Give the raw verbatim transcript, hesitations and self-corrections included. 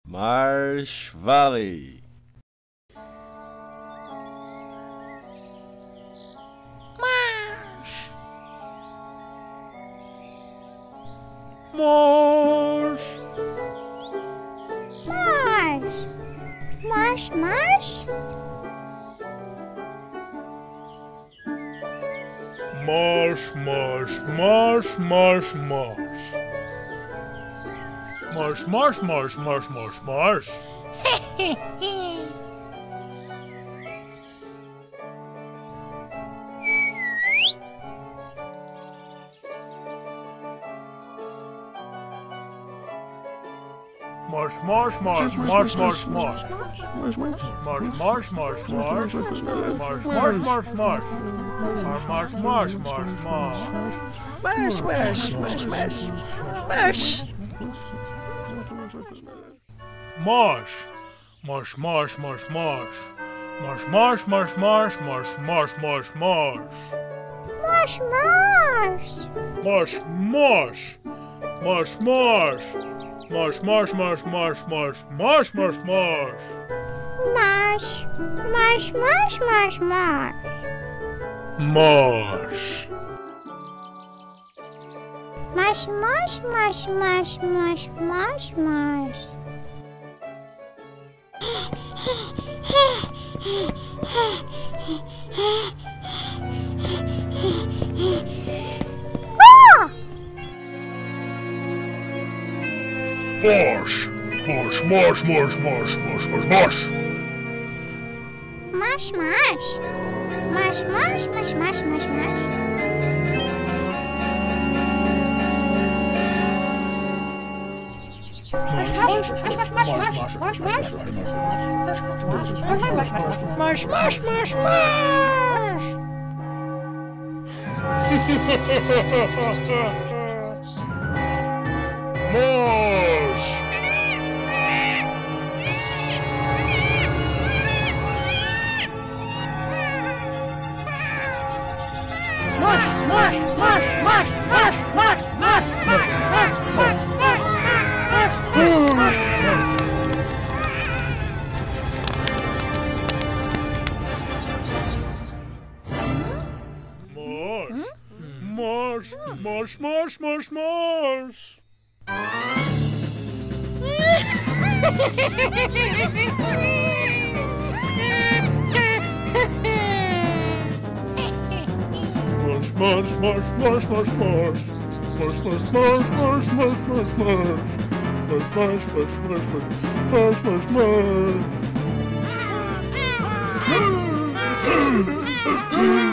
Marshvalley. Marsh. Marsh. Marsh. Marsh, marsh. Marsh, marsh, marsh, marsh, marsh. Marsh, marsh, marsh, marsh, marsh, marsh. Marsh, marsh, marsh, marsh, marsh, marsh. Marsh, marsh, marsh, marsh, marsh. Marsh, marsh, marsh, marsh. Marsh, marsh, marsh, marsh. Marsh, marsh, marsh, marsh. Marsh. Marsh. Marsh, marsh, marsh, marsh. Marsh, marsh, marsh, marsh, marsh, marsh, marsh, marsh. Marsh, marsh. Marsh, marsh. Marsh, marsh. Marsh, marsh, marsh, marsh, marsh, marsh, marsh, marsh. Marsh. Marsh, marsh, marsh, marsh. Marsh. Marsh, marsh, marsh, marsh, marsh, marsh, marsh. Ah! Marsh. Marsh, marsh, marsh, marsh, marsh, marsh, marsh. Marsh, marsh. Marsh, marsh, marsh, marsh, marsh, marsh. Marsh, marsh, marsh, marsh. Marsh. Marsh, marsh, marsh, marsh, marsh, marsh, marsh, marsh, marsh, marsh, marsh, marsh. Marsh. Marsh, marsh, marsh, marsh. Marsh, marsh, marsh, marsh, marsh. Marsh, marsh, marsh, marsh, marsh, marsh, marsh. Marsh, marsh, marsh, marsh, marsh, marsh, marsh, marsh.